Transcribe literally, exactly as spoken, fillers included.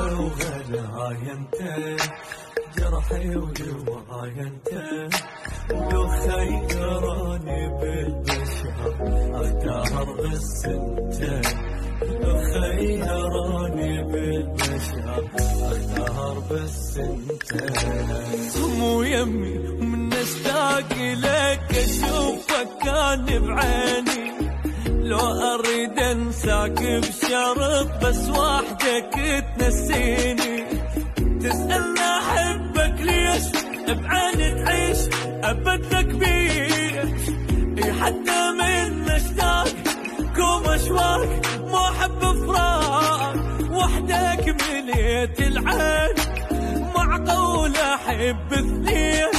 وغلاي انت، جرحي ودواي انت. لو خيروني بالبشر اختار بس انت، لو خيروني بالبشر اختار بس انت. مو يمي ومن اشتاق لك اشوفك كان بعيني، لو اريد انساك بشرط بس وحدك تنسيني. تسألني احبك ليش بعيني تعيش ابد لك بيش، حتى من اشتاق كوم اشواق مو احب فراق. وحدك مليت العين معقول احب اثنين،